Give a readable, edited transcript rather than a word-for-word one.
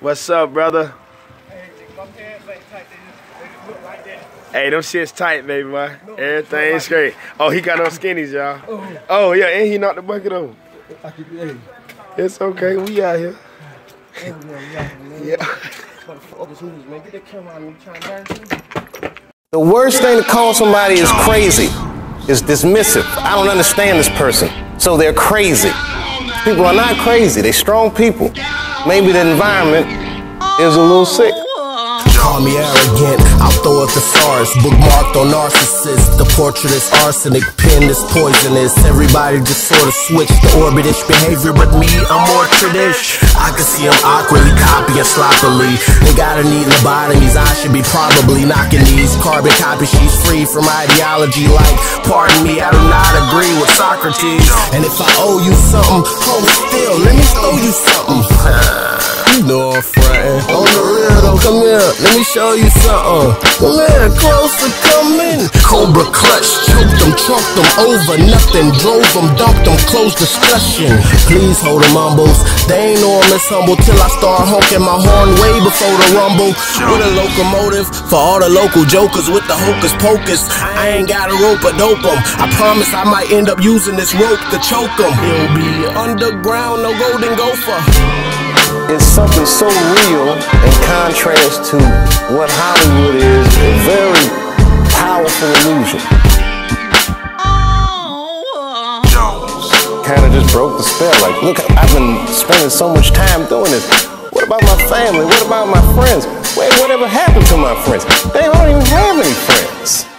What's up, brother? Hey, my pants ain't tight. They just look like that. Hey, them shit's tight, baby, boy. Everything's straight. Oh, he got on skinnies, y'all. Oh, yeah, and he knocked the bucket over. It's okay, we out here. Yeah. The worst thing to call somebody is crazy is dismissive. I don't understand this person, so they're crazy. People are not crazy, they're strong people. Maybe the environment is a little sick. Call me arrogant, I'll throw a thesaurus. Bookmarked on narcissist. The portrait is arsenic, pen is poisonous. Everybody just sort of switched to orbitish behavior, but me, I'm more tradish. I can see them awkwardly copying sloppily. They gotta need lobotomies, I should be probably knocking these carbon copy sheets free from ideology. Like, pardon me, I do not agree with Socrates. And if I owe you something, hold still, let me throw you something. You know I'm frontin'. On the real though, come here, let me show you something. Come here, closer, come in. Cobra clutch, choked them, trunked them over nothing. Drove them, dumped them, closed discussion. Please hold them mumbles. They ain't know I'm as humble till I start honking my horn way before the rumble. With a locomotive for all the local jokers with the hocus pocus. I ain't got a rope or dope them. I promise I might end up using this rope to choke them. It'll be underground, no golden gopher. It's something so real in contrast to what Hollywood is, a very powerful illusion. Kind of just broke the spell. Like, look, I've been spending so much time doing this. What about my family? What about my friends? Wait, whatever happened to my friends? They don't even have any friends.